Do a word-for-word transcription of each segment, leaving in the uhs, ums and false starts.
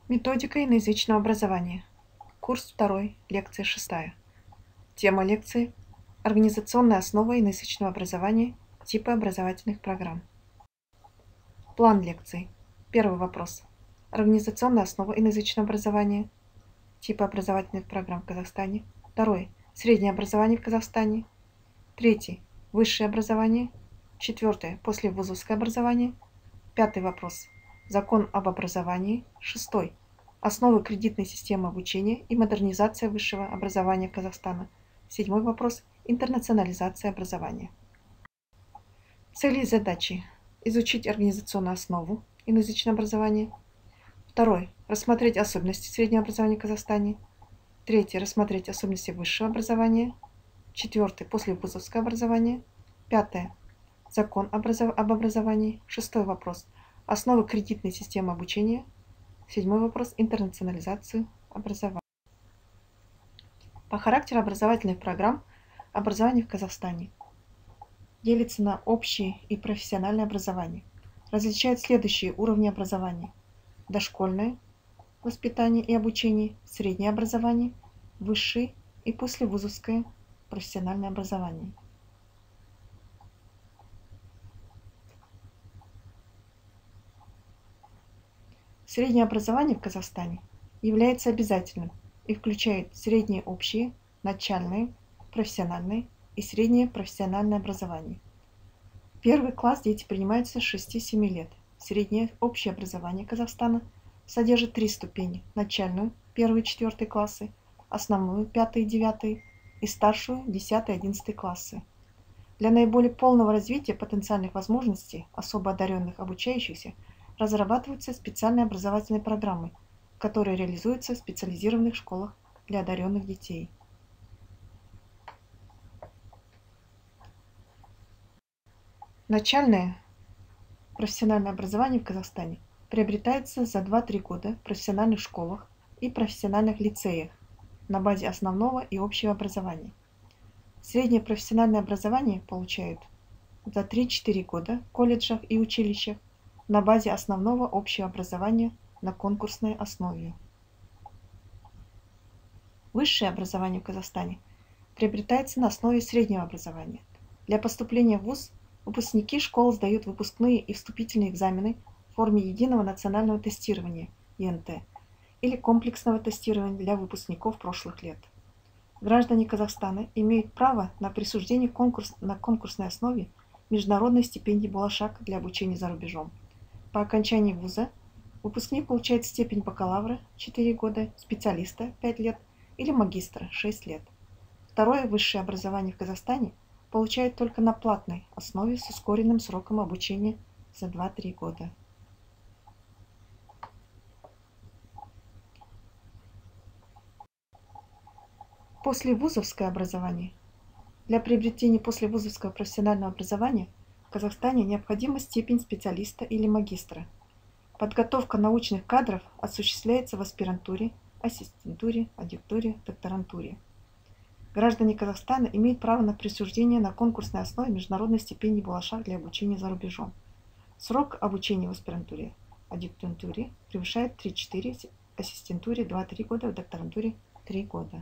Методика иноязычного образования. Курс второй, лекция шестая. Тема лекции – организационная основа иноязычного образования, типы образовательных программ. План лекции. Первый вопрос. Организационная основа иноязычного образования, типы образовательных программ в Казахстане. Второй. Среднее образование в Казахстане. Третий. Высшее образование. Четвертое. Послевузовское образование. Пятый вопрос. Закон об образовании. Шестой. Основы кредитной системы обучения и модернизация высшего образования Казахстана. Седьмой вопрос. Интернационализация образования. Цели и задачи. Изучить организационную основу иноязычного образования. Второй. Рассмотреть особенности среднего образования в Казахстане. Третий. Рассмотреть особенности высшего образования. Четвертый. Послевузовское образование. Пятое. Закон об образовании. Шестой вопрос. Основы кредитной системы обучения. Седьмой вопрос. Интернационализацию образования. По характеру образовательных программ образование в Казахстане делится на общее и профессиональное образование. Различают следующие уровни образования: дошкольное воспитание и обучение, среднее образование, высшее и послевузовское профессиональное образование. Среднее образование в Казахстане является обязательным и включает среднее общее, начальное, профессиональное и среднее профессиональное образование. В первый класс дети принимаются с шести-семи лет. Среднее общее образование Казахстана содержит три ступени: начальную – первый-четвертый классы, основную – пятый-девятый и старшую – десятый-одиннадцатый классы. Для наиболее полного развития потенциальных возможностей особо одаренных обучающихся разрабатываются специальные образовательные программы, которые реализуются в специализированных школах для одаренных детей. Начальное профессиональное образование в Казахстане приобретается за два-три года в профессиональных школах и профессиональных лицеях на базе основного и общего образования. Среднее профессиональное образование получают за три-четыре года в колледжах и училищах на базе основного общего образования на конкурсной основе. Высшее образование в Казахстане приобретается на основе среднего образования. Для поступления в вуз выпускники школ сдают выпускные и вступительные экзамены в форме единого национального тестирования (и эн тэ) или комплексного тестирования для выпускников прошлых лет. Граждане Казахстана имеют право на присуждение конкурс, на конкурсной основе международной стипендии «Болашак» для обучения за рубежом. По окончании вуза выпускник получает степень бакалавра четыре года, специалиста пять лет или магистра шесть лет. Второе высшее образование в Казахстане получают только на платной основе с ускоренным сроком обучения за два-три года. Послевузовское образование. Для приобретения послевузовского профессионального образования в Казахстане необходима степень специалиста или магистра. Подготовка научных кадров осуществляется в аспирантуре, ассистентуре, адъюнктуре, докторантуре. Граждане Казахстана имеют право на присуждение на конкурсной основе международной стипендии «Болашак» для обучения за рубежом. Срок обучения в аспирантуре, адъюнктуре превышает три-четыре, в ассистентуре два-три года, в докторантуре три года.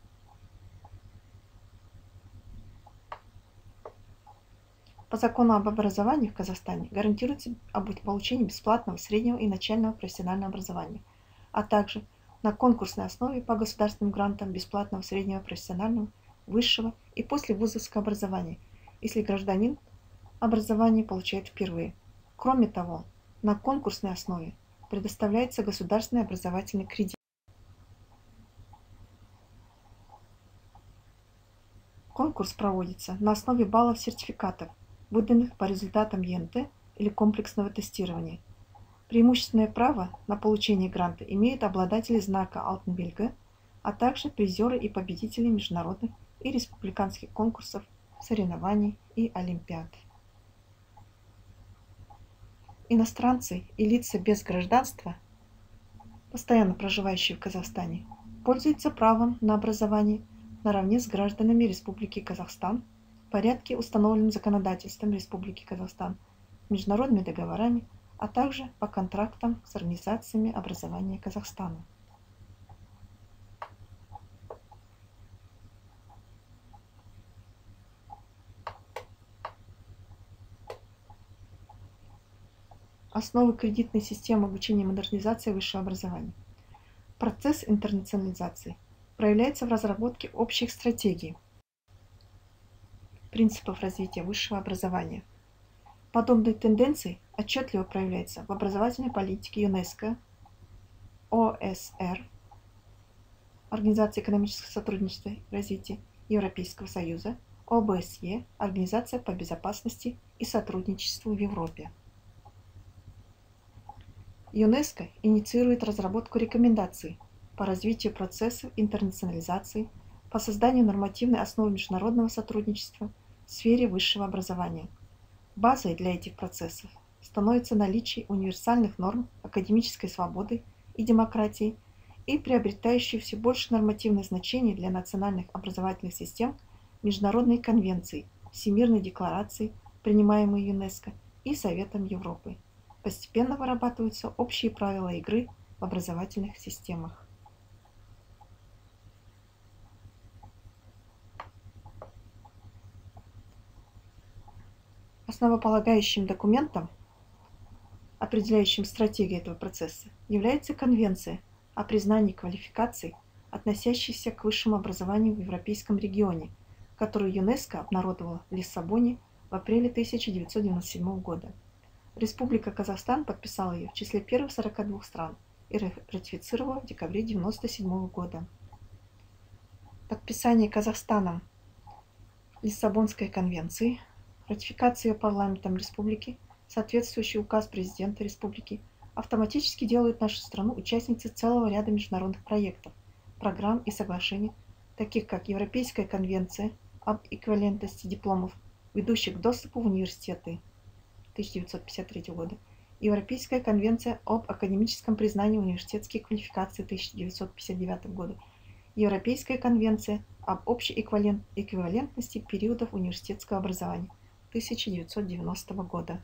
По закону об образовании в Казахстане гарантируется получение бесплатного среднего и начального профессионального образования, а также на конкурсной основе по государственным грантам бесплатного среднего профессионального, высшего и послевузовского образования, если гражданин образование получает впервые. Кроме того, на конкурсной основе предоставляется государственный образовательный кредит. Конкурс проводится на основе баллов сертификатов, выданных по результатам и эн тэ или комплексного тестирования. Преимущественное право на получение гранта имеют обладатели знака «Алтын белгі», а также призеры и победители международных и республиканских конкурсов, соревнований и олимпиад. Иностранцы и лица без гражданства, постоянно проживающие в Казахстане, пользуются правом на образование наравне с гражданами Республики Казахстан в порядке, установленном законодательством Республики Казахстан, международными договорами, а также по контрактам с организациями образования Казахстана. Основы кредитной системы обучения и модернизации высшего образования. Процесс интернационализации проявляется в разработке общих стратегий, принципов развития высшего образования. Подобные тенденции отчетливо проявляются в образовательной политике ЮНЕСКО, О С Р, Организации экономического сотрудничества и развития Европейского Союза, О Б С Е, Организация по безопасности и сотрудничеству в Европе. ЮНЕСКО инициирует разработку рекомендаций по развитию процессов интернационализации, по созданию нормативной основы международного сотрудничества в сфере высшего образования. Базой для этих процессов становится наличие универсальных норм академической свободы и демократии и приобретающие все больше нормативное значение для национальных образовательных систем Международной конвенции, Всемирной декларации, принимаемой ЮНЕСКО и Советом Европы. Постепенно вырабатываются общие правила игры в образовательных системах. Основополагающим документом, определяющим стратегию этого процесса, является Конвенция о признании квалификаций, относящихся к высшему образованию в Европейском регионе, которую ЮНЕСКО обнародовала в Лиссабоне в апреле тысяча девятьсот девяносто седьмого года. Республика Казахстан подписала ее в числе первых сорока двух стран и ратифицировала в декабре девяносто седьмого года. Подписание Казахстаном Лиссабонской конвенции, ратификация ее парламентом республики, соответствующий указ президента республики автоматически делают нашу страну участницей целого ряда международных проектов, программ и соглашений, таких как Европейская конвенция об эквивалентности дипломов, ведущих к доступу в университеты тысяча девятьсот пятьдесят третьего года, Европейская конвенция об академическом признании университетских квалификаций тысяча девятьсот пятьдесят девятого года, Европейская конвенция об общей эквивалентности периодов университетского образования тысяча девятьсот девяностого года.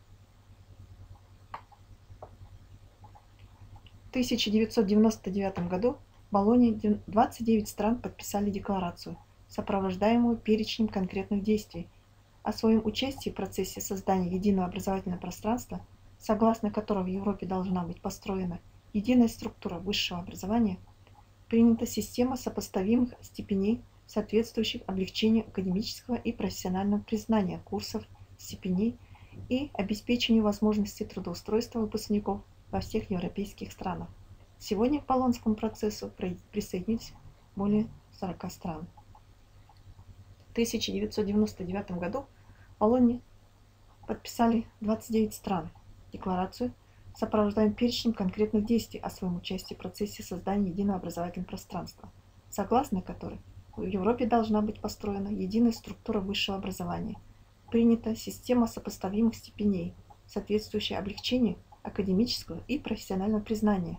В тысяча девятьсот девяносто девятом году в Болонье двадцать девять стран подписали декларацию, сопровождаемую перечнем конкретных действий, о своем участии в процессе создания единого образовательного пространства, согласно которого в Европе должна быть построена единая структура высшего образования, принята система сопоставимых степеней, соответствующих облегчению академического и профессионального признания курсов, степеней и обеспечению возможности трудоустройства выпускников во всех европейских странах. Сегодня к Болонскому процессу присоединились более сорока стран. В тысяча девятьсот девяносто девятом году в Болонье подписали двадцать девять стран декларацию, сопровождаемую перечнем конкретных действий о своем участии в процессе создания единого образовательного пространства, согласно которой в Европе должна быть построена единая структура высшего образования, принята система сопоставимых степеней, соответствующая облегчению академического и профессионального признания.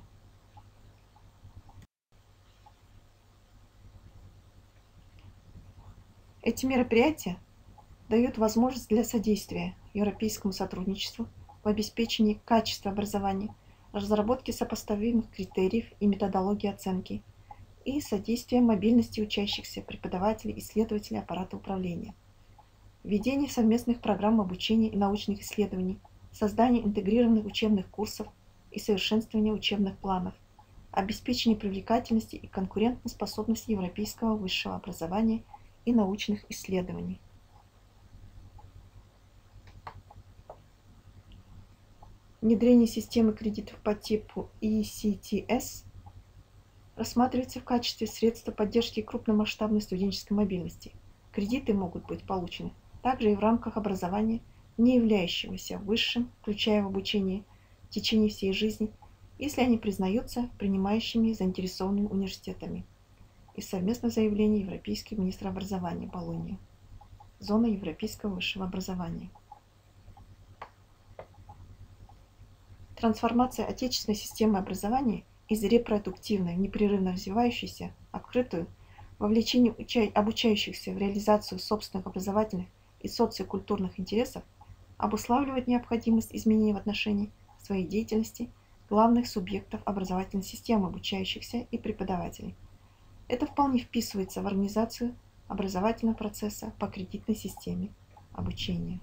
Эти мероприятия дают возможность для содействия европейскому сотрудничеству в обеспечении качества образования, разработке сопоставимых критериев и методологии оценки и содействия мобильности учащихся, преподавателей, исследователей аппарата управления, введение совместных программ обучения и научных исследований, создание интегрированных учебных курсов и совершенствование учебных планов, обеспечение привлекательности и конкурентоспособности европейского высшего образования и научных исследований. Внедрение системы кредитов по типу И Си Ти Эс рассматривается в качестве средства поддержки крупномасштабной студенческой мобильности. Кредиты могут быть получены также и в рамках образования, не являющегося высшим, включая в обучение в течение всей жизни, если они признаются принимающими заинтересованными университетами. И совместное заявление Европейского министра образования Болоньи. Зона европейского высшего образования. Трансформация отечественной системы образования из репродуктивной, непрерывно развивающейся, открытую, вовлечение обучающихся в реализацию собственных образовательных и социокультурных интересов обуславливает необходимость изменений в отношении в своей деятельности главных субъектов образовательной системы, обучающихся и преподавателей. Это вполне вписывается в организацию образовательного процесса по кредитной системе обучения.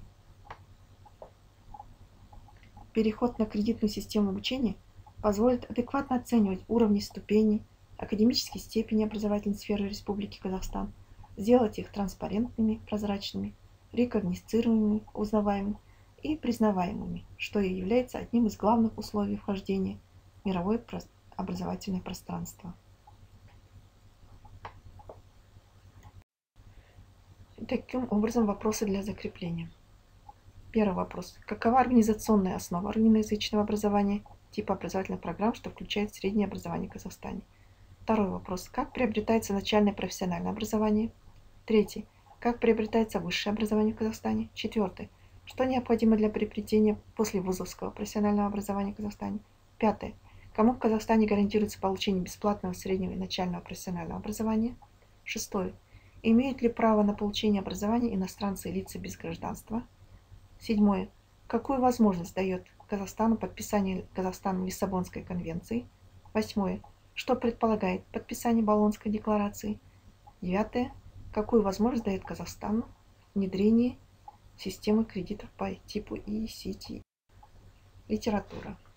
Переход на кредитную систему обучения позволит адекватно оценивать уровни ступеней, академические степени образовательной сферы Республики Казахстан, сделать их транспарентными, прозрачными, рекогносцируемыми, узнаваемыми и признаваемыми, что и является одним из главных условий вхождения в мировое образовательное пространство. Таким образом, вопросы для закрепления. Первый вопрос. Какова организационная основа армяноязычного образования, типа образовательных программ, что включает среднее образование в Казахстане? Второй вопрос. Как приобретается начальное профессиональное образование? Третий. Как приобретается высшее образование в Казахстане? Четвертый. Что необходимо для приобретения послевузовского профессионального образования в Казахстане? Пятое. Кому в Казахстане гарантируется получение бесплатного среднего и начального профессионального образования? Шестое. Имеют ли право на получение образования иностранцы и лица без гражданства? Седьмое. Какую возможность дает Казахстану подписание Казахстаном Лиссабонской конвенции? Восьмое. Что предполагает подписание Болонской декларации? Девятое. Какую возможность дает Казахстану внедрение системы кредитов по типу и си ти? Литература.